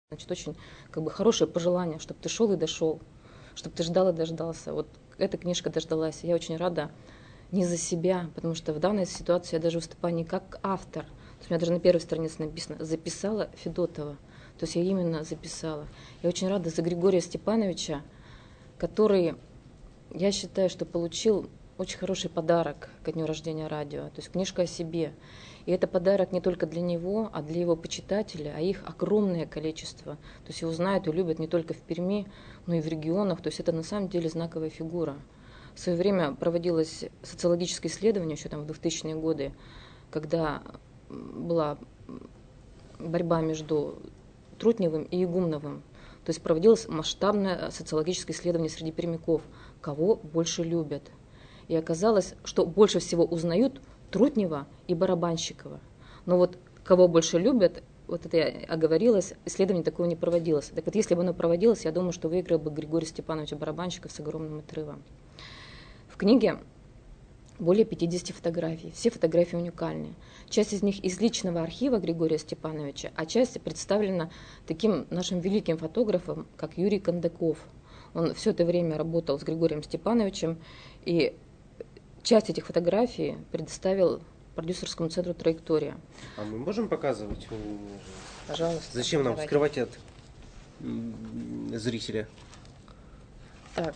Значит, очень как бы хорошее пожелание, чтобы ты шел и дошел, чтобы ты ждал и дождался. Вот эта книжка дождалась. Я очень рада не за себя, потому что в данной ситуации я даже выступаю не как автор. То есть у меня даже на первой странице написано «Записала Федотова». То есть я именно записала. Я очень рада за Григория Степановича, который, я считаю, что получил очень хороший подарок ко дню рождения радио. То есть книжка о себе. И это подарок не только для него, а для его почитателей, а их огромное количество. То есть его знают и любят не только в Перми, но и в регионах. То есть это на самом деле знаковая фигура. В свое время проводилось социологическое исследование, еще там в 2000-е годы, когда была борьба между Трутневым и Игумновым. То есть проводилось масштабное социологическое исследование среди пермяков, кого больше любят. И оказалось, что больше всего узнают Трутнева и Барабанщикова. Но вот кого больше любят, вот это я оговорилась, исследование такого не проводилось. Так вот, если бы оно проводилось, я думаю, что выиграл бы Григорий Степанович Барабанщиков с огромным отрывом. В книге более 50 фотографий. Все фотографии уникальные. Часть из них из личного архива Григория Степановича, а часть представлена таким нашим великим фотографом, как Юрий Кондаков. Он все это время работал с Григорием Степановичем, и часть этих фотографий предоставил продюсерскому центру «Траектория». А мы можем показывать? Пожалуйста. Зачем нам давайте. скрывать от зрителя? Так.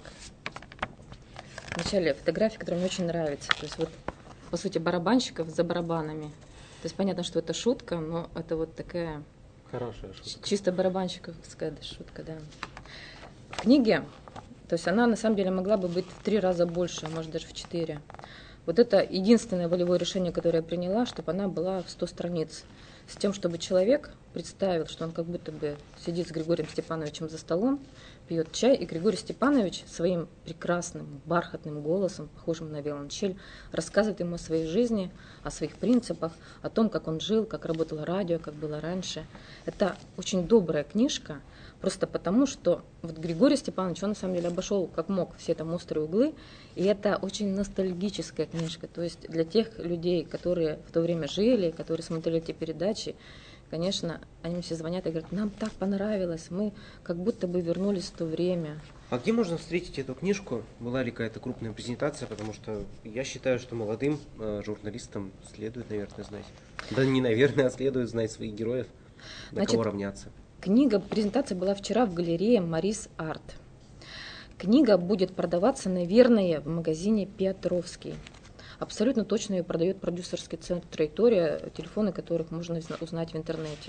Вначале фотография, которая мне очень нравится. То есть вот, по сути, барабанщиков за барабанами. То есть понятно, что это шутка, но это вот такая Хорошая шутка. чисто барабанщиковская шутка, да. В книге, то есть она на самом деле могла бы быть в 3 раза больше, а может даже в 4. Вот это единственное волевое решение, которое я приняла, чтобы она была в 100 страниц. С тем, чтобы человек представил, что он как будто бы сидит с Григорием Степановичем за столом, пьет чай, и Григорий Степанович своим прекрасным, бархатным голосом, похожим на виолончель, рассказывает ему о своей жизни, о своих принципах, о том, как он жил, как работало радио, как было раньше. Это очень добрая книжка, просто потому, что вот Григорий Степанович, он на самом деле обошел как мог все там острые углы, и это очень ностальгическая книжка. То есть для тех людей, которые в то время жили, которые смотрели эти передачи, конечно, они мне все звонят и говорят, нам так понравилось, мы как будто бы вернулись в то время. А где можно встретить эту книжку? Была ли какая-то крупная презентация? Потому что я считаю, что молодым журналистам следует, наверное, знать. Да не наверное, а следует знать своих героев, на кого равняться. Презентация была вчера в галерее Марис Арт. Книга будет продаваться, наверное, в магазине Петровский. Абсолютно точно ее продает продюсерский центр «Траектория», телефоны которых можно узнать в интернете.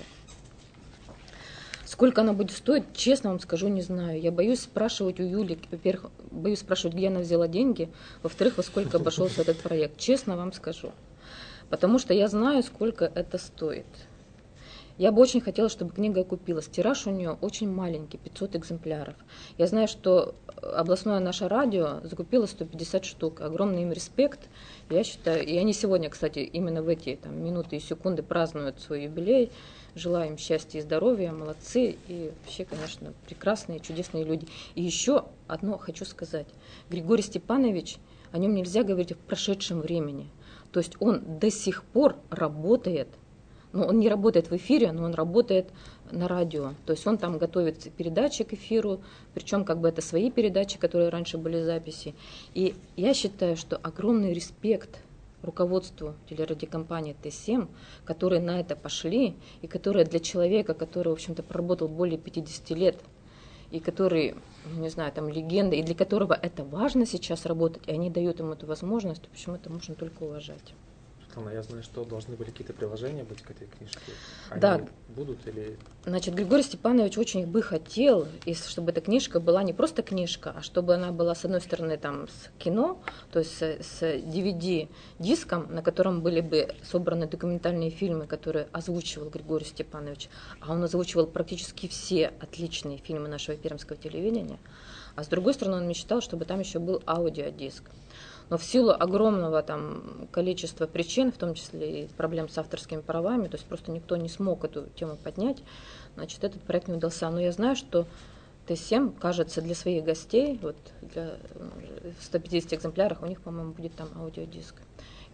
Сколько она будет стоить, честно вам скажу, не знаю. Я боюсь спрашивать у Юли, во-первых, боюсь спрашивать, где она взяла деньги, во-вторых, во сколько обошелся этот проект. Честно вам скажу. Потому что я знаю, сколько это стоит. Я бы очень хотела, чтобы книга окупилась. Тираж у нее очень маленький, 500 экземпляров. Я знаю, что областное наше радио закупило 150 штук. Огромный им респект. Я считаю, и они сегодня, кстати, именно в эти минуты и секунды празднуют свой юбилей. Желаю им счастья и здоровья, молодцы. И вообще, конечно, прекрасные, чудесные люди. И еще одно хочу сказать. Григорий Степанович, о нем нельзя говорить в прошедшем времени. То есть он до сих пор работает. Но он не работает в эфире, но он работает на радио. То есть он там готовит передачи к эфиру, причем как бы это свои передачи, которые раньше были записи. И я считаю, что огромный респект руководству телерадиокомпании Т7, которые на это пошли, и которые для человека, который, в общем-то, проработал более 50 лет, и который, не знаю, там легенда, и для которого это важно сейчас работать, и они дают ему эту возможность, то почему это можно только уважать. Я знаю, что должны были какие-то приложения быть к этой книжке. Они Да. будут или... Значит, Григорий Степанович очень бы хотел, чтобы эта книжка была не просто книжка, а чтобы она была, с одной стороны, там, с кино, то есть с DVD-диском, на котором были бы собраны документальные фильмы, которые озвучивал Григорий Степанович. А он озвучивал практически все отличные фильмы нашего пермского телевидения. А с другой стороны, он мечтал, чтобы там еще был аудиодиск. Но в силу огромного там количества причин, в том числе и проблем с авторскими правами, то есть просто никто не смог эту тему поднять, значит, этот проект не удался. Но я знаю, что Т7, кажется, для своих гостей, вот для 150 экземпляров, у них, по-моему, будет там аудиодиск.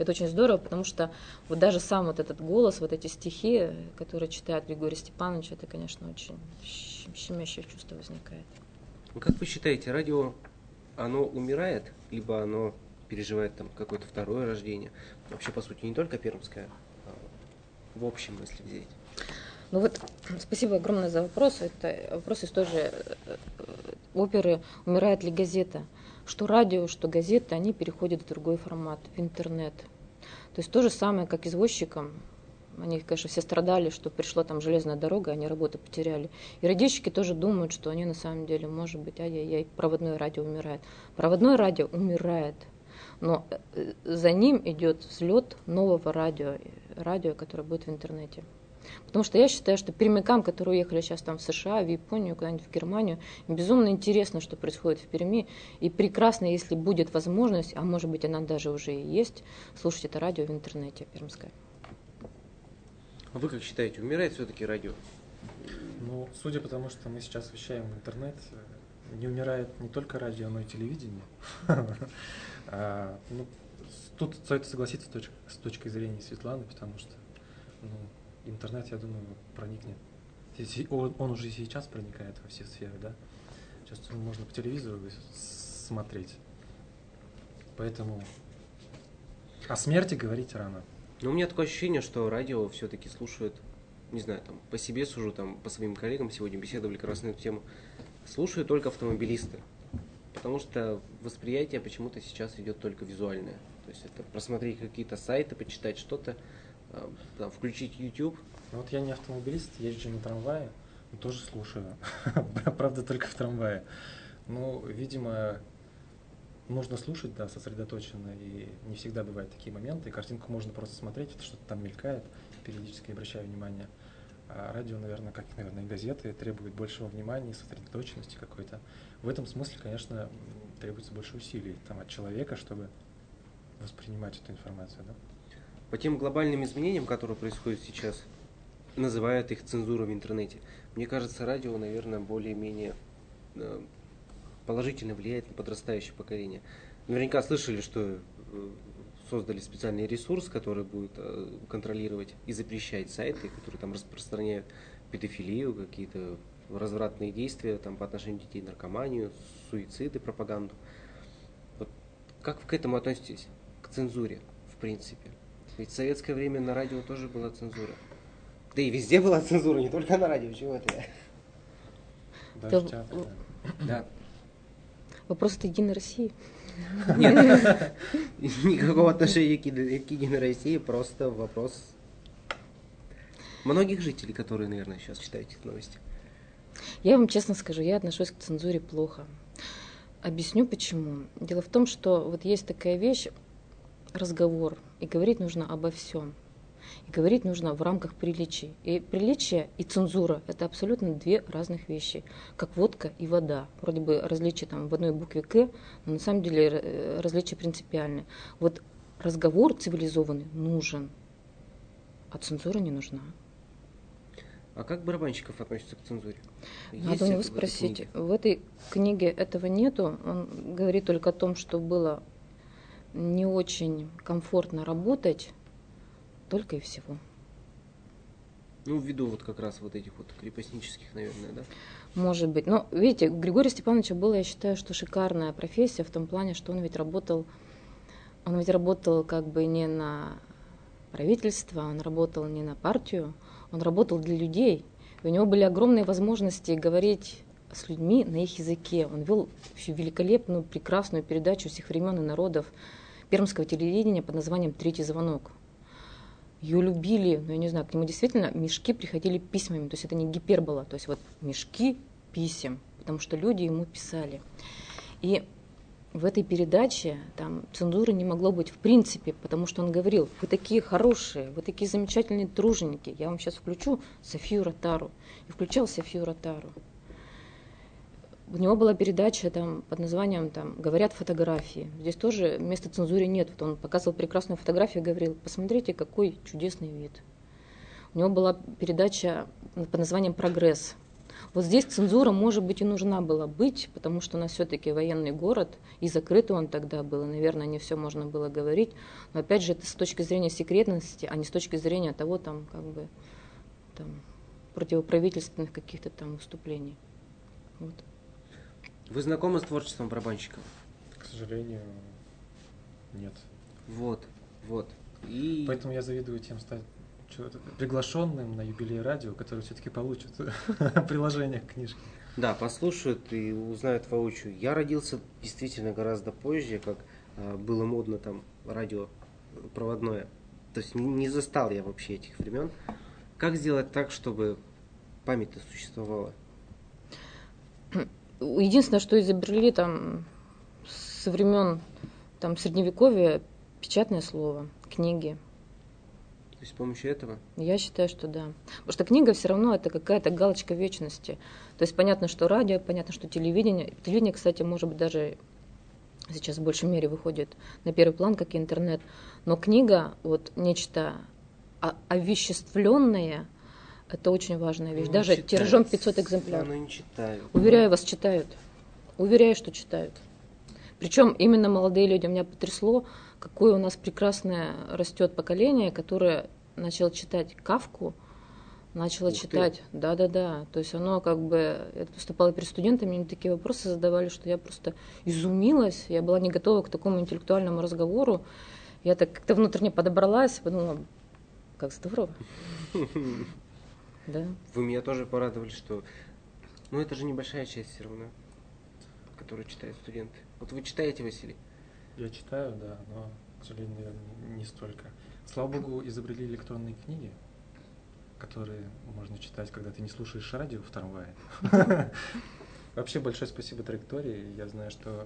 Это очень здорово, потому что вот даже сам вот этот голос, вот эти стихи, которые читает Григорий Степанович, это, конечно, очень щемящее чувство возникает. Как вы считаете, радио, оно умирает, либо оно переживает там какое-то второе рождение? Вообще, по сути, не только пермское, а в общем, если взять. Ну вот, спасибо огромное за вопрос. Это вопрос из той же оперы «Умирает ли газета?». Что радио, что газета, они переходят в другой формат, в интернет. То есть то же самое, как извозчикам. Они, конечно, все страдали, что пришла там железная дорога, они работу потеряли. И радищики тоже думают, что они на самом деле, может быть, ай-яй-яй, проводное радио умирает. Проводное радио умирает, но за ним идет взлет нового радио, которое будет в интернете. Потому что я считаю, что пермякам, которые уехали сейчас там в США, в Японию, куда-нибудь в Германию, безумно интересно, что происходит в Перми. И прекрасно, если будет возможность, а может быть она даже уже и есть, слушать это радио в интернете пермское. А вы как считаете, умирает все-таки радио? Ну, судя по тому, что мы сейчас вещаем в интернет, не умирает не только радио, но и телевидение. Тут стоит согласиться с точкой зрения Светланы, потому что интернет, я думаю, проникнет. Он уже сейчас проникает во все сферы, да? Сейчас можно по телевизору смотреть. Поэтому о смерти говорить рано. Но у меня такое ощущение, что радио все-таки слушают, не знаю, там, по себе сужу, там, по своим коллегам сегодня беседовали как раз на эту тему, слушают только автомобилисты. Потому что восприятие почему-то сейчас идет только визуальное. То есть это просмотреть какие-то сайты, почитать что-то, там, включить YouTube. Ну, вот я не автомобилист, езжу на трамвае, но тоже слушаю. Правда, только в трамвае. Ну, видимо, нужно слушать, да, сосредоточенно, и не всегда бывают такие моменты. И картинку можно просто смотреть, что-то там мелькает, периодически обращаю внимание. А радио, наверное, как, наверное, и газеты, требует большего внимания, сосредоточенности какой-то. В этом смысле, конечно, требуется больше усилий там, от человека, чтобы воспринимать эту информацию, да? По тем глобальным изменениям, которые происходят сейчас, называют их цензурой в интернете. Мне кажется, радио, наверное, более-менее положительно влияет на подрастающее поколение. Наверняка слышали, что создали специальный ресурс, который будет контролировать и запрещать сайты, которые там распространяют педофилию, какие-то развратные действия там, по отношению детей, наркоманию, суициды, пропаганду. Вот как вы к этому относитесь? К цензуре, в принципе? Ведь в советское время на радио тоже была цензура. Да и везде была цензура, не только на радио. Чего это я? Даже театр, Да. Вопрос-то Единой России. Нет, никакого отношения к Единой России, просто вопрос многих жителей, которые, наверное, сейчас читают эти новости. Я вам честно скажу, я отношусь к цензуре плохо. Объясню почему. Дело в том, что вот есть такая вещь, разговор, и говорить нужно обо всем. И говорить нужно в рамках приличий. И приличие и цензура – это абсолютно две разных вещи, как водка и вода. Вроде бы различие там в одной букве «к», но на самом деле различия принципиальны. Вот разговор цивилизованный нужен, а цензура не нужна. А как Барабанщиков относится к цензуре? Надо у него спросить. В этой книге этого нету. Он говорит только о том, что было не очень комфортно работать, только и всего. Ну, ввиду вот как раз вот этих вот крепостнических, наверное, да? Может быть. Но, видите, у Григория Степановича была, я считаю, что шикарная профессия в том плане, что он ведь работал как бы не на правительство, он работал не на партию, он работал для людей. И у него были огромные возможности говорить с людьми на их языке. Он вел великолепную, прекрасную передачу всех времен и народов пермского телевидения под названием «Третий звонок». Ее любили, но я не знаю, к нему действительно мешки приходили письмами, то есть это не гипербола, то есть вот мешки писем, потому что люди ему писали. И в этой передаче там цензуры не могло быть в принципе, потому что он говорил: вы такие хорошие, вы такие замечательные труженики, я вам сейчас включу Софию Ротару. И включал Софию Ротару. У него была передача там, под названием там, «Говорят фотографии». Здесь тоже места цензуре нет. Вот он показывал прекрасную фотографию и говорил: посмотрите, какой чудесный вид. У него была передача под названием «Прогресс». Вот здесь цензура, может быть, и нужна была быть, потому что у нас все-таки военный город, и закрытый он тогда был, и, наверное, не все можно было говорить. Но опять же, это с точки зрения секретности, а не с точки зрения того, там, как бы, там, противоправительственных каких-то там выступлений. Вот. Вы знакомы с творчеством барабанщиков? К сожалению, нет. Вот, вот. И Поэтому я завидую тем стать приглашенным на юбилей радио, которые все-таки получат приложение к книжке. да, послушают и узнают воочию. Я родился действительно гораздо позже, как было модно там радио проводное. То есть не застал я вообще этих времен. Как сделать так, чтобы память-то существовала? Единственное, что изобрели там со времен там, Средневековья, печатное слово, книги. То есть с помощью этого? Я считаю, что да. Потому что книга все равно это какая-то галочка вечности. То есть понятно, что радио, понятно, что телевидение. Телевидение, кстати, может быть, даже сейчас в большей мере выходит на первый план, как и интернет. Но книга, вот нечто овеществленное, это очень важная вещь. Ну, Даже читают. тиражом 500 экземпляров. Да, но не читают. Уверяю вас, читают. Уверяю, что читают. Причем именно молодые люди. Меня потрясло, какое у нас прекрасное растет поколение, которое начало читать Кафку, начало Ух ты. читать. Да-да-да. То есть оно как бы... Я выступала перед студентами, мне такие вопросы задавали, что я просто изумилась. Я была не готова к такому интеллектуальному разговору. Я так как-то внутренне подобралась, подумала, как здорово. Да. Вы меня тоже порадовали, что... Ну, это же небольшая часть все равно, которую читают студенты. Вот вы читаете, Василий? Я читаю, да, но, к сожалению, наверное, не столько. Слава богу, изобрели электронные книги, которые можно читать, когда ты не слушаешь радио в трамвае. Вообще большое спасибо траектории. Я знаю, что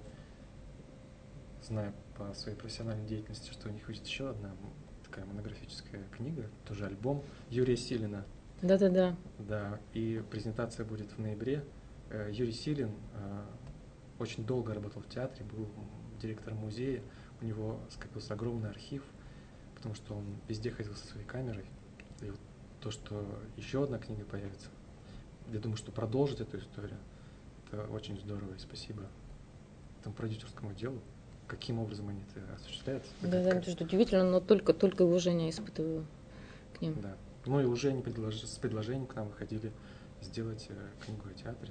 знаю по своей профессиональной деятельности, что у них есть еще одна такая монографическая книга, тоже альбом Юрия Силина. Да-да-да. Да, и презентация будет в ноябре. Юрий Силин очень долго работал в театре, был директором музея, у него скопился огромный архив, потому что он везде ходил со своей камерой. И вот то, что еще одна книга появится, я думаю, что продолжить эту историю, это очень здорово, и спасибо этому продюсерскому делу. Каким образом они это осуществляют? Да-да, это же удивительно, но только уважение испытываю к ним. Да. Ну и уже они с предложением к нам выходили сделать книгу о театре.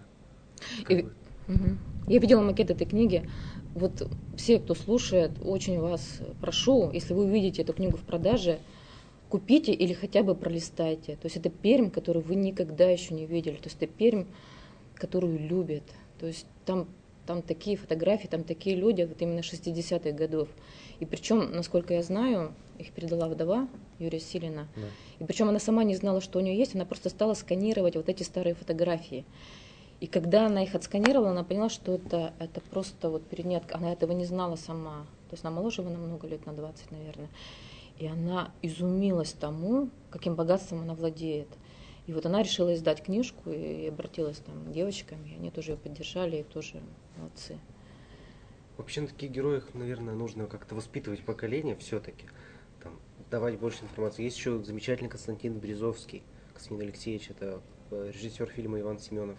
Мгм. Я видела макет этой книги. Вот все, кто слушает, очень вас прошу, если вы увидите эту книгу в продаже, купите или хотя бы пролистайте. То есть это Пермь, которую вы никогда еще не видели. То есть это Пермь, которую любят. То есть там такие фотографии, там такие люди, вот именно 60-х годов. И причем, насколько я знаю, их передала вдова Юрия Силина. Да. И причем она сама не знала, что у нее есть, она просто стала сканировать вот эти старые фотографии. И когда она их отсканировала, она поняла, что это просто вот перед ней, она этого не знала сама. То есть она моложе его на много лет, на 20, наверное. И она изумилась тому, каким богатством она владеет. И вот она решила издать книжку и обратилась там к девочкам, и они тоже ее поддержали, и тоже молодцы. Вообще на таких героях, наверное, нужно как-то воспитывать поколение все-таки. Там, давать больше информации. Есть еще замечательный Константин Березовский, Константин Алексеевич, это режиссер фильма Иван Семенов.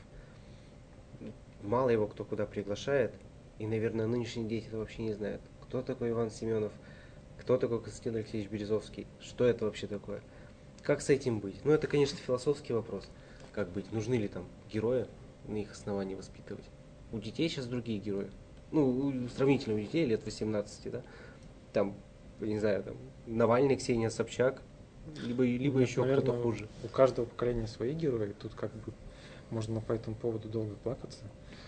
Мало его кто куда приглашает, и, наверное, нынешние дети это вообще не знают. Кто такой Иван Семенов, кто такой Константин Алексеевич Березовский, что это вообще такое. Как с этим быть? Ну, это, конечно, философский вопрос. Как быть? Нужны ли там герои, на их основании воспитывать? У детей сейчас другие герои. Ну, сравнительно у детей лет 18, да? Там, я не знаю, там, Навальный, Ксения Собчак, либо еще Наверное, кто-то хуже. У каждого поколения свои герои. Тут как бы можно по этому поводу долго плакаться.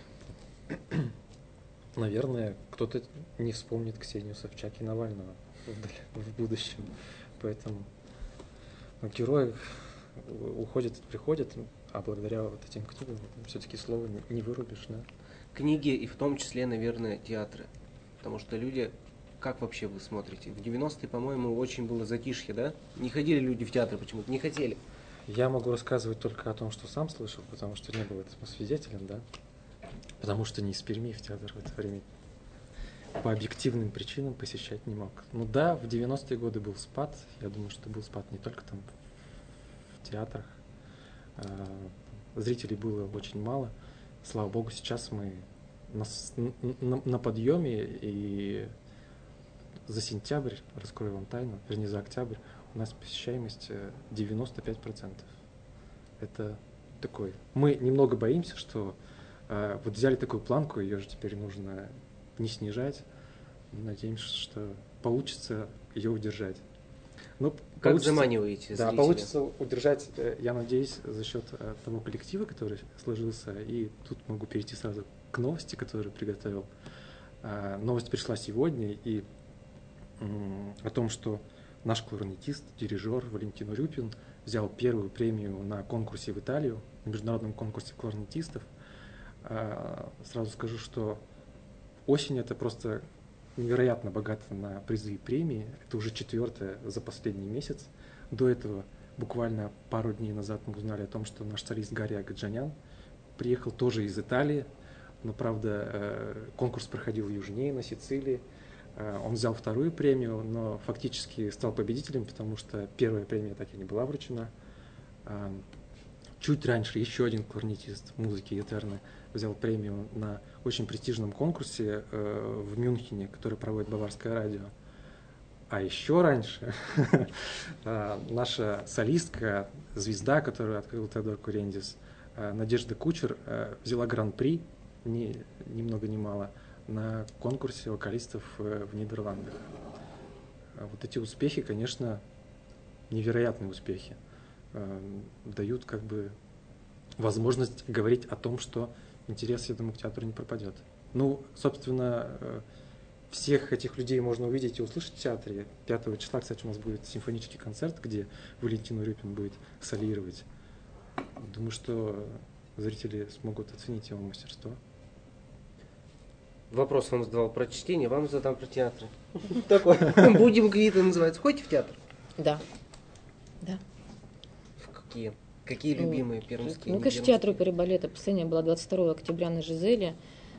Наверное, кто-то не вспомнит Ксению Собчак и Навального в будущем. Поэтому герои уходят и приходят, а благодаря вот этим книгам все-таки слово не вырубишь, да? Книги и в том числе, наверное, театры. Потому что люди, как вообще вы смотрите? В 90-е, по-моему, очень было затишье, да? Не ходили люди в театр почему-то, не хотели. Я могу рассказывать только о том, что сам слышал, потому что не был этому свидетелем, да? Потому что не из Перми в театр в это время по объективным причинам посещать не мог. Ну да, в 90-е годы был спад. Я думаю, что был спад не только там в театрах. зрителей было очень мало. Слава богу, сейчас мы на подъеме, и за сентябрь, раскрою вам тайну, вернее за октябрь, у нас посещаемость 95%. Это такой. Мы немного боимся, что вот взяли такую планку, ее же теперь нужно не снижать. Надеемся, что получится ее удержать. Ну, как заманиваете да, зрителя? получится удержать, я надеюсь, за счет того коллектива, который сложился. И тут могу перейти сразу к новости, которую приготовил. Новость пришла сегодня, и о том, что наш кларнетист, дирижер Валентин Урюпин взял первую премию на конкурсе в Италию, на международном конкурсе кларнетистов. Сразу скажу, что осень — это просто невероятно богата на призы и премии. Это уже 4-е за последний месяц. До этого, буквально пару дней назад, мы узнали о том, что наш солист Гарри Агаджанян приехал тоже из Италии, но, правда, конкурс проходил южнее, на Сицилии. Он взял 2-ю премию, но фактически стал победителем, потому что 1-я премия так и не была вручена. Чуть раньше еще один кларнетист музыки Етерны взял премию на очень престижном конкурсе в Мюнхене, который проводит Баварское радио. А еще раньше наша солистка, звезда, которую открыл Теодор Курендис, Надежда Кучер, взяла гран-при, ни много ни мало, на конкурсе вокалистов в Нидерландах. Вот эти успехи, конечно, невероятные успехи, дают как бы возможность говорить о том, что интерес, я думаю, к театру не пропадет. Ну, собственно, всех этих людей можно увидеть и услышать в театре. 5 числа, кстати, у нас будет симфонический концерт, где Валентин Урюпин будет солировать. Думаю, что зрители смогут оценить его мастерство. Вопрос вам задавал про чтение, вам задам про театр. Такой. Будем какие-то называется. Ходите в театр? Да. Да. В какие? Какие любимые пермские? Ну, конечно, театр оперы и балета. Последняя была 22 октября на Жизели,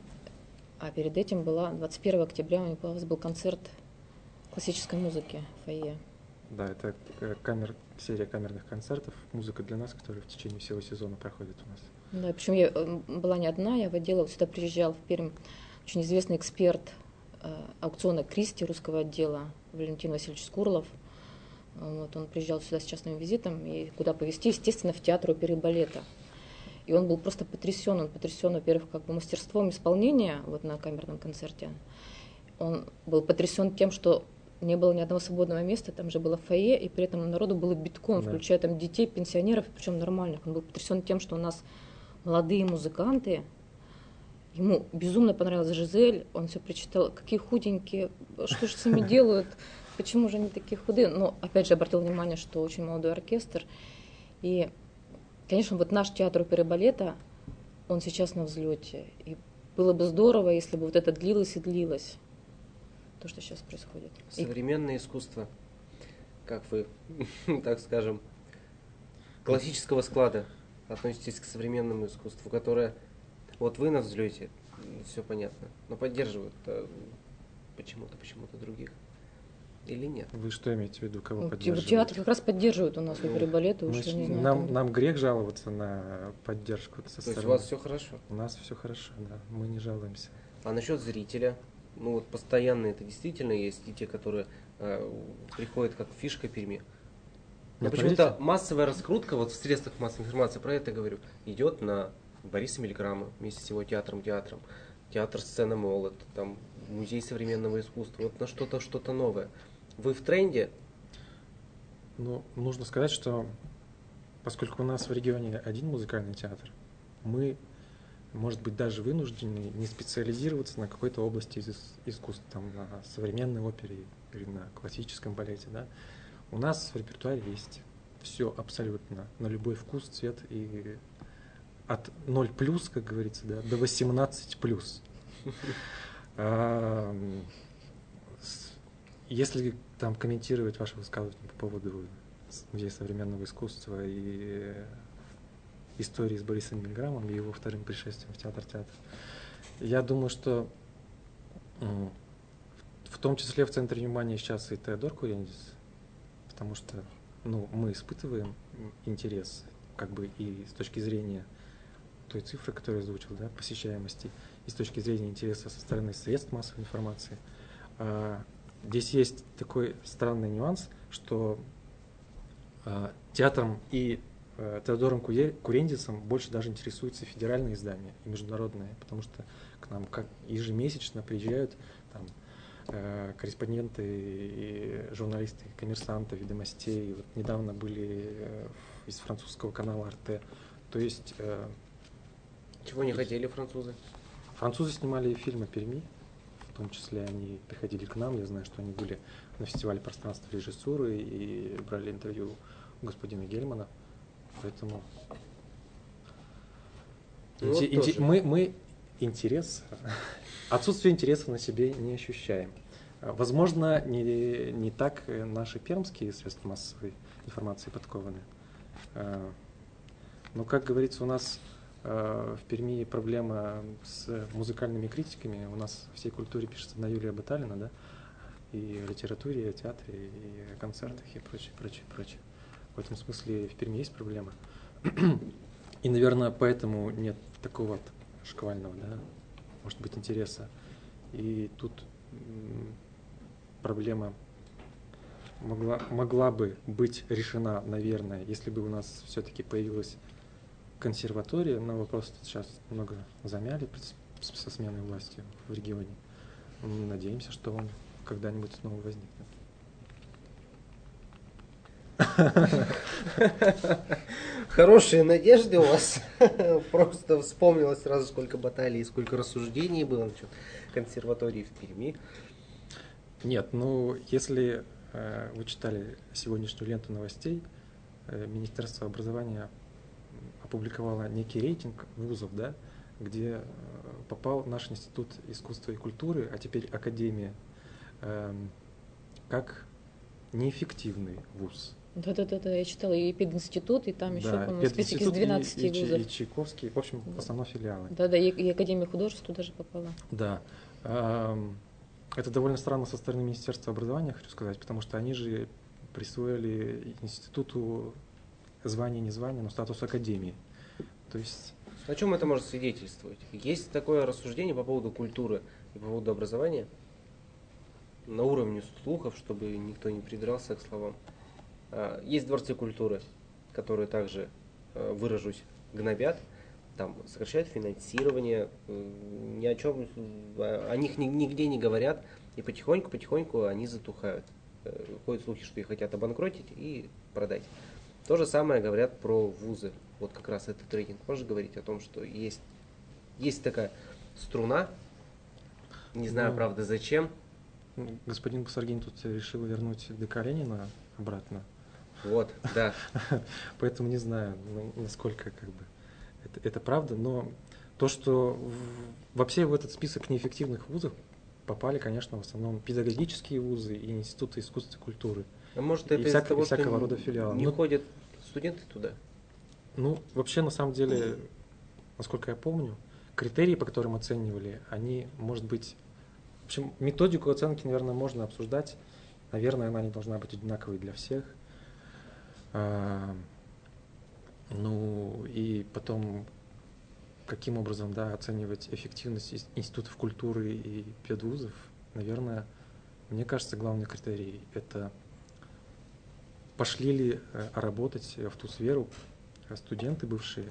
а перед этим была 21 октября, у нас был концерт классической музыки в фойе. Да, это серия камерных концертов, музыка для нас, которая в течение всего сезона проходит у нас. Да, причем я была не одна, я водила, сюда приезжал в Пермь очень известный эксперт аукциона Кристи русского отдела Валентин Васильевич Скурлов. Вот, он приезжал сюда с частным визитом, и куда повезти, естественно, в театр оперы и балета. И он был просто потрясен. Он потрясен, во-первых, как бы мастерством исполнения вот на камерном концерте. Он был потрясен тем, что не было ни одного свободного места, там же было фойе, и при этом народу было битком, Да. включая там детей, пенсионеров, причем нормальных. Он был потрясен тем, что у нас молодые музыканты. Ему безумно понравилась Жизель, он все прочитал, какие худенькие, что же с ними делают, почему же они такие худые. Но опять же обратил внимание, что очень молодой оркестр. И, конечно, вот наш театр оперы и балета, он сейчас на взлете. И было бы здорово, если бы вот это длилось и длилось, то, что сейчас происходит. Современное искусство, как вы, так скажем, классического склада относитесь к современному искусству, которое, вот вы на взлете, все понятно, но поддерживают почему-то других. Или нет? Вы что имеете в виду, кого Ну, поддерживаете? театр как раз поддерживает у нас оперу и балет, уж я не знаю. там- Нам грех жаловаться на поддержку со То есть стороны. у вас все хорошо. У нас все хорошо, да, мы не жалуемся. А насчет зрителя, ну вот постоянно это действительно есть и те, которые приходят как фишка Перми. Но Нет, почему-то смотрите. массовая раскрутка, вот в средствах массовой информации, про это говорю, идет на Бориса Миллиграма вместе с его театром, театр сцена молот, там музей современного искусства, вот на что-то новое. Вы в тренде? Ну, нужно сказать, что поскольку у нас в регионе один музыкальный театр, мы, может быть, даже вынуждены не специализироваться на какой-то области искусства, там, на современной опере или на классическом балете, да. У нас в репертуаре есть все абсолютно, на любой вкус, цвет, и от 0+, как говорится, да, до 18+. Если там комментировать ваше высказывание по поводу Музея современного искусства и истории с Борисом Миллиграмом и его вторым пришествием в театр, я думаю, что в том числе в центре внимания сейчас и Теодор Курендис, потому что мы испытываем интерес как бы и с точки зрения той цифры, которую я озвучил, да, посещаемости, и с точки зрения интереса со стороны средств массовой информации. Здесь есть такой странный нюанс, что театром и Теодором Курендисом больше даже интересуются федеральные издания и международные, потому что к нам как ежемесячно приезжают там, корреспонденты и журналисты «Коммерсанта», «Ведомостей». Вот недавно были из французского канала «Арте». То есть... Чего не хотели французы? Французы снимали фильмы Перми, в том числе они приходили к нам. Я знаю, что они были на фестивале пространства режиссуры и брали интервью у господина Гельмана. Поэтому мы интерес, отсутствие интереса на себе не ощущаем. Возможно, не так наши пермские средства массовой информации подкованы. Но, как говорится, у нас в Перми проблема с музыкальными критиками. У нас в всей культуре пишется на Юлия Баталина, да, и о литературе, и о театре, и о концертах, и прочее, прочее, прочее. В этом смысле в Перми есть проблема. И, наверное, поэтому нет такого вот шквального, да, может быть, интереса. И тут проблема могла бы быть решена, наверное, если бы у нас все-таки появилась консерватория, но вопрос сейчас немного замяли со сменой власти в регионе. Мы надеемся, что он когда-нибудь снова возникнет. Хорошие надежды у вас. Просто вспомнилось сразу, сколько баталий, сколько рассуждений было насчет консерватории в Перми. Нет, ну, если вы читали сегодняшнюю ленту новостей, Министерство образования опубликовало некий рейтинг вузов, да, где попал наш Институт искусства и культуры, а теперь Академия, как неэффективный вуз. Да, я читала и пединститут, и там еще, Да, по-моему, список из 12 вузов. И Чайковский, в общем, в основном филиалы. Да, и Академия художеств туда же попала. Да. Это довольно странно со стороны Министерства образования, хочу сказать, потому что они же присвоили институту звание, не звание, но статус академии. То есть... О чем это может свидетельствовать? Есть такое рассуждение по поводу культуры и по поводу образования на уровне слухов, чтобы никто не придрался к словам. Есть дворцы культуры, которые также, выражусь, гнобят, там сокращают финансирование, ни о чем, о них нигде не говорят, и потихоньку они затухают. Ходят слухи, что их хотят обанкротить и продать. То же самое говорят про вузы. Вот как раз этот рейтинг может говорить о том, что есть такая струна, не знаю, правда, зачем. Господин Бусаргин тут решил вернуть ДК Ленина обратно. Вот, да. Поэтому не знаю, насколько как бы это правда, но то, что вообще в этот список неэффективных вузов попали, конечно, в основном педагогические вузы и институты искусства и культуры. А может, это из-за того, всякого что рода филиалы. Не ходят студенты туда? Ну, вообще, на самом деле, насколько я помню, критерии, по которым оценивали, они, может быть... В общем, методику оценки, наверное, можно обсуждать. Наверное, она не должна быть одинаковой для всех. Ну, и потом, каким образом, да, оценивать эффективность институтов культуры и педвузов, наверное, мне кажется, главный критерий – это пошли ли работать в ту сферу студенты бывшие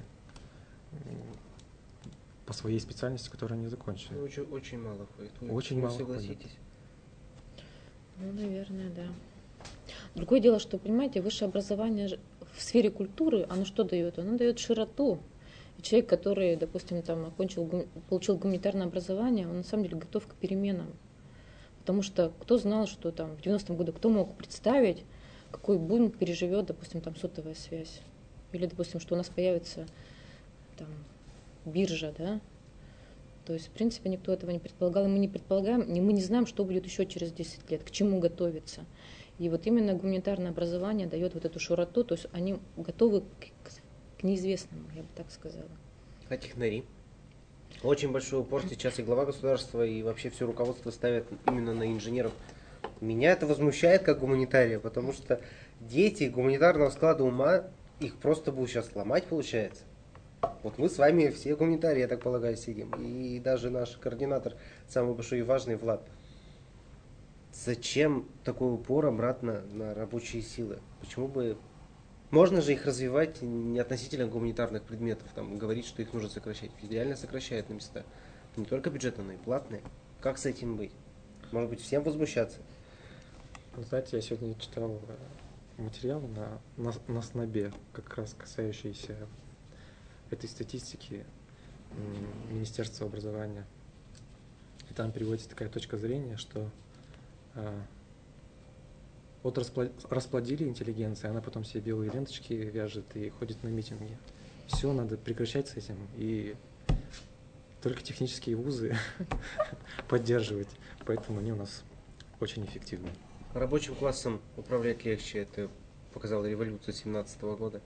по своей специальности, которую они закончили. Очень мало ходит. Очень мало согласитесь? Ну, наверное, да. Другое дело, что, понимаете, высшее образование в сфере культуры, оно что дает? Оно дает широту. И человек, который, допустим, там получил гуманитарное образование, он на самом деле готов к переменам. Потому что кто знал, что там в 90-м году, кто мог представить, какой бум переживет, допустим, там сотовая связь. Или, допустим, что у нас появится там биржа, да? То есть, в принципе, никто этого не предполагал, и мы не предполагаем, мы не знаем, что будет еще через 10 лет, к чему готовиться. И вот именно гуманитарное образование дает вот эту широту, то есть они готовы к неизвестному, я бы так сказала. А технари? Очень большой упор сейчас и глава государства, и вообще все руководство ставят именно на инженеров. Меня это возмущает как гуманитария, потому что дети гуманитарного склада ума, их просто будут сейчас ломать, получается. Вот мы с вами все гуманитарии, я так полагаю, сидим. И даже наш координатор, самый большой и важный, Влад. Зачем такой упор обратно на рабочие силы? Почему бы... Можно же их развивать не относительно гуманитарных предметов, там, говорить, что их нужно сокращать. Ведь реально сокращают на места. Не только бюджетные, но и платные. Как с этим быть? Может быть, всем возмущаться? Вы знаете, я сегодня читал материал на СНОБе, как раз касающийся этой статистики Министерства образования. И там приводится такая точка зрения, что вот расплодили интеллигенцию, она потом себе белые ленточки вяжет и ходит на митинги. Все, надо прекращать с этим. И только технические вузы поддерживать. Поэтому они у нас очень эффективны. Рабочим классом управлять легче. Это показала революция 17 года.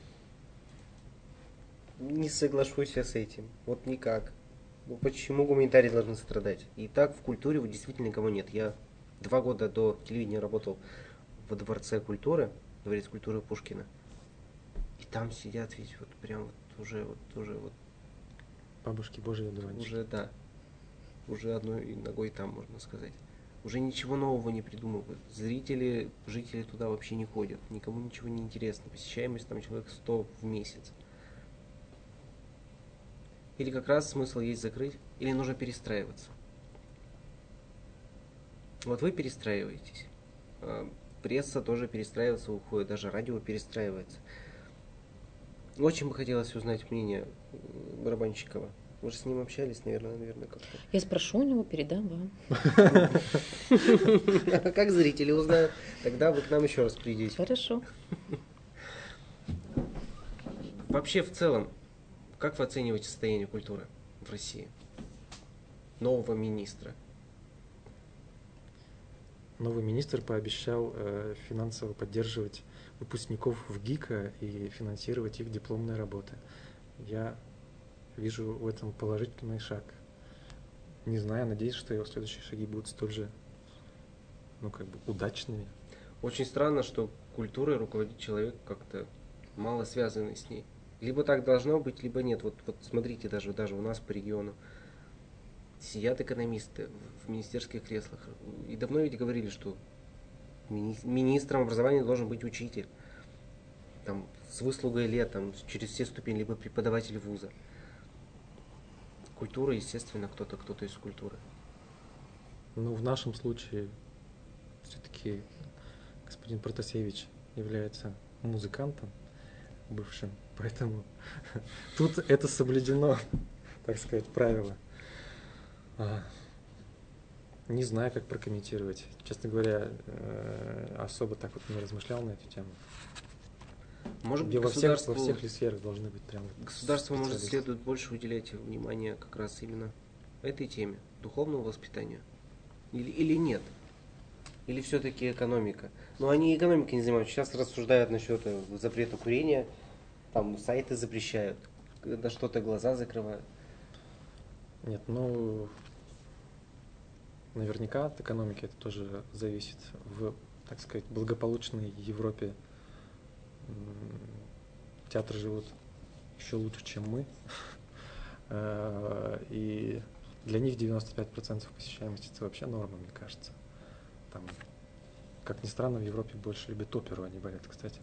Не соглашусь я с этим. Вот никак. Ну почему гуманитарии должны страдать? И так в культуре вот действительно никого нет. Я 2 года до телевидения работал во Дворце культуры, Дворец культуры Пушкина. И там сидят ведь вот прям уже Бабушки Божьи одуванчики. уже, да, уже одной ногой там, можно сказать. Уже ничего нового не придумывают. Зрители, жители туда вообще не ходят. Никому ничего не интересно. Посещаемость там человек 100 в месяц. Или как раз смысл есть закрыть, или нужно перестраиваться. Вот вы перестраиваетесь. Пресса тоже перестраивается, уходит. Даже радио перестраивается. Очень бы хотелось узнать мнение Барабанщикова. Вы же с ним общались, наверное, как-то. Я спрошу у него, передам вам. А как зрители узнают? Тогда вы к нам еще раз придете. Хорошо. Вообще, в целом, как вы оцениваете состояние культуры в России? Нового министра. Новый министр пообещал финансово поддерживать выпускников в ГИКа и финансировать их дипломные работы. Я вижу в этом положительный шаг. Не знаю, надеюсь, что его следующие шаги будут столь же, удачными. Очень странно, что культурой руководит человек как-то мало связанный с ней. Либо так должно быть, либо нет. Вот смотрите, даже у нас по региону сидят экономисты в министерских креслах. И давно ведь говорили, что министром образования должен быть учитель. Там, с выслугой лет, там, через все ступени, либо преподаватель вуза. Культура, естественно, кто-то из культуры. Но в нашем случае все-таки господин Протасевич является музыкантом бывшим, поэтому тут это соблюдено, так сказать, правило. Не знаю, как прокомментировать. Честно говоря, особо так вот не размышлял на эту тему. Может быть, во всех ли сферах должны быть прям государству, может, следует больше уделять внимание как раз именно этой теме, духовного воспитания? Или нет? Или все-таки экономика? Но они экономикой не занимаются. Сейчас рассуждают насчет запрета курения, там сайты запрещают, на что-то глаза закрывают. Нет, наверняка от экономики это тоже зависит. В, так сказать, благополучной Европе театры живут еще лучше, чем мы. И для них 95% посещаемости это вообще норма, мне кажется. Там, как ни странно, в Европе больше любят оперу, а не балет, кстати.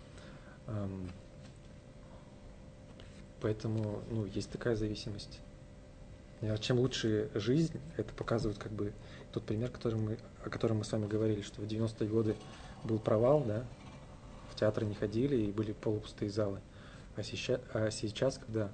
Поэтому, есть такая зависимость. Чем лучше жизнь, это показывает тот пример, о котором мы с вами говорили, что в 90-е годы был провал, да, в театры не ходили и были полупустые залы. А сейчас, когда,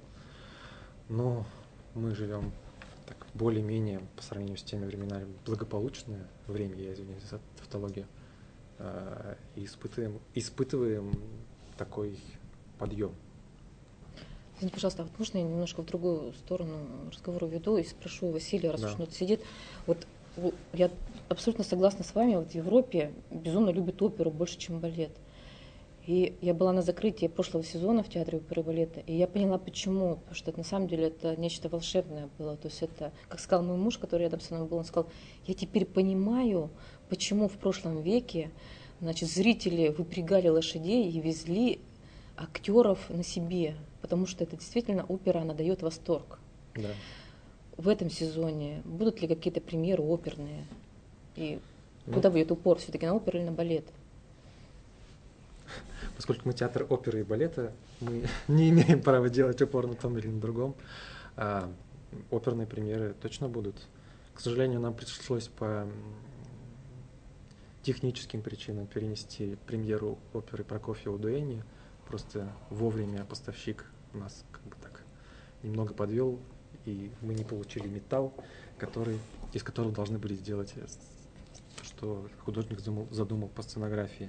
мы живем так более-менее по сравнению с теми временами благополучное время, я извиняюсь за тавтологию, и испытываем такой подъем. Извините, пожалуйста, вот можно я немножко в другую сторону разговора веду и спрошу Василия, раз уж он тут сидит. Вот я абсолютно согласна с вами, в Европе безумно любят оперу больше, чем балет. И я была на закрытии прошлого сезона в театре оперы и балета, и я поняла, почему. Потому что на самом деле это нечто волшебное было. То есть это, как сказал мой муж, который рядом со мной был, он сказал, я теперь понимаю, почему в прошлом веке, зрители выпрягали лошадей и везли актеров на себе, потому что это действительно опера, она дает восторг. Да. В этом сезоне будут ли какие-то премьеры оперные? И Ну, куда будет упор? Все-таки на оперу или на балет? Поскольку мы театр оперы и балета, мы не имеем права делать упор на том или на другом. А оперные премьеры точно будут. К сожалению, нам пришлось по техническим причинам перенести премьеру оперы Прокофьева «Дуэни». Просто вовремя поставщик нас как бы так немного подвел, и мы не получили металл, из которого должны были сделать, что художник задумал по сценографии.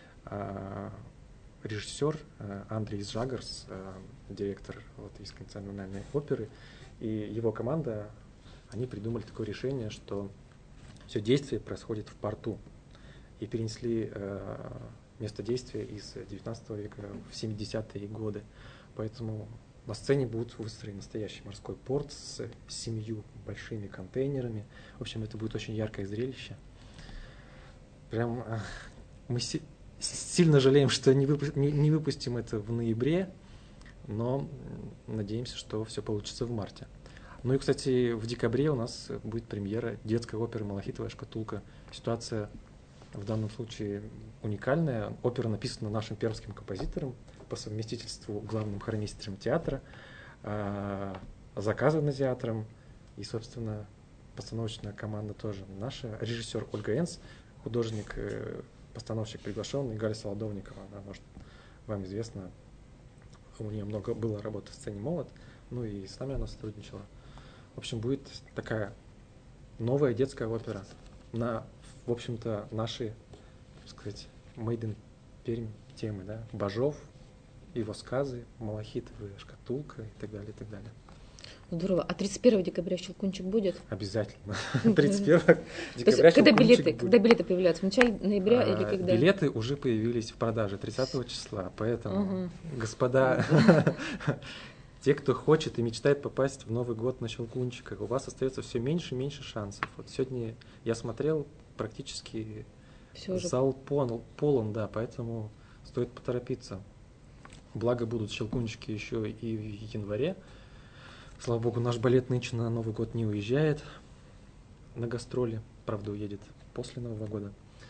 Режиссер Андрей Жагарс, директор Латвийской национальной оперы, и его команда, они придумали такое решение, что все действие происходит в порту. И перенесли место действия из 19 века в 70-е годы. Поэтому на сцене будут выстроен настоящий морской порт с 7 большими контейнерами. В общем, это будет очень яркое зрелище. Прям мы сильно жалеем, что не выпустим это в ноябре, но надеемся, что все получится в марте. Ну и, кстати, в декабре у нас будет премьера детской оперы «Малахитовая шкатулка». Ситуация в данном случае уникальная. Опера написана нашим пермским композитором, по совместительству главным хормейстером театра, заказана театром, и, собственно, постановочная команда тоже наша. Режиссер Ольга Энс, художник, постановщик приглашенный, Галя Солодовникова, она, может, вам известна, у нее много было работы в сцене «Молот», ну и с нами она сотрудничала. В общем, будет такая новая детская опера на, в общем-то, наши, так сказать, made in Пермь темы, да, Бажов, его сказы, Малахитовая шкатулка и так далее, и так далее. Здорово. А 31 декабря «Щелкунчик» будет? Обязательно. 31 декабря когда «Щелкунчик» будет. когда билеты появляются? В начале ноября или когда? Билеты уже появились в продаже 30 числа, поэтому, господа, те, кто хочет и мечтает попасть в Новый год на «Щелкунчика», у вас остается все меньше и меньше шансов. Вот сегодня я смотрел, практически зал полон, да, поэтому стоит поторопиться. Благо будут «Щелкунчики» еще и в январе. Слава богу, наш балет нынче на Новый год не уезжает на гастроли. Правда, уедет после Нового года.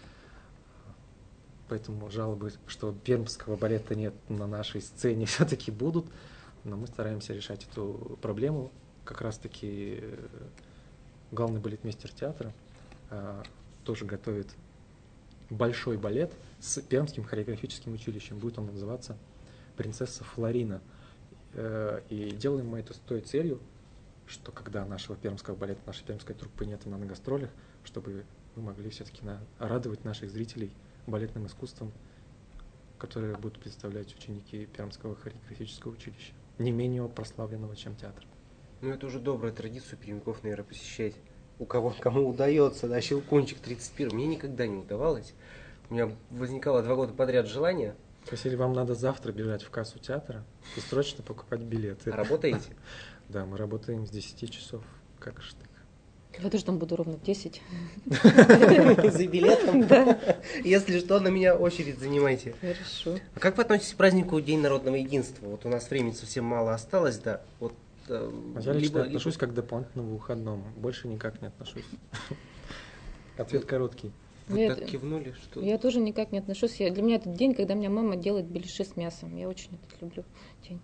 Поэтому жалобы, что пермского балета нет на нашей сцене, все-таки будут. Но мы стараемся решать эту проблему. Как раз-таки главный балетмейстер театра тоже готовит большой балет с Пермским хореографическим училищем. Будет он называться «Принцесса Флорина». И делаем мы это с той целью, что когда нашего пермского балета, нашей пермской труппы нет на гастролях, чтобы мы могли все-таки радовать наших зрителей балетным искусством, которое будут представлять ученики Пермского хореографического училища, не менее прославленного, чем театр. Ну, это уже добрая традиция пермяков, наверное, посещать. Кому удается, да, «Щелкунчик» 31. Мне никогда не удавалось. У меня возникало 2 года подряд желание. Василий, вам надо завтра бежать в кассу театра и срочно покупать билеты. А работаете? Да, мы работаем с 10 часов. Как же так? Я тоже там буду ровно в 10. За билетом? Да. Если что, на меня очередь занимайте. Хорошо. А как вы относитесь к празднику День народного единства? Вот у нас времени совсем мало осталось, да. Вот, я лично отношусь как к дополнительному выходному. Больше никак не отношусь. Ответ короткий. Вы так кивнули, что... Я тоже никак не отношусь. Для меня этот день, когда меня мама делает беляши с мясом. Я очень это люблю день.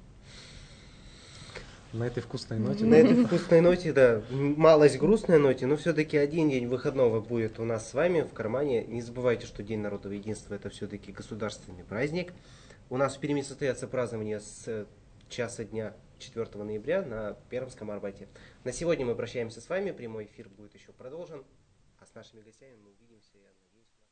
На этой вкусной ноте. На этой вкусной ноте, да, малость грустной ноте, но все-таки один день выходного будет у нас с вами в кармане. Не забывайте, что День народного единства — это все-таки государственный праздник. У нас в Перми состоятся празднования с часа дня 4 ноября на Пермском Арбате. На сегодня мы прощаемся с вами. Прямой эфир будет еще продолжен. А с нашими гостями мы увидимся, я надеюсь,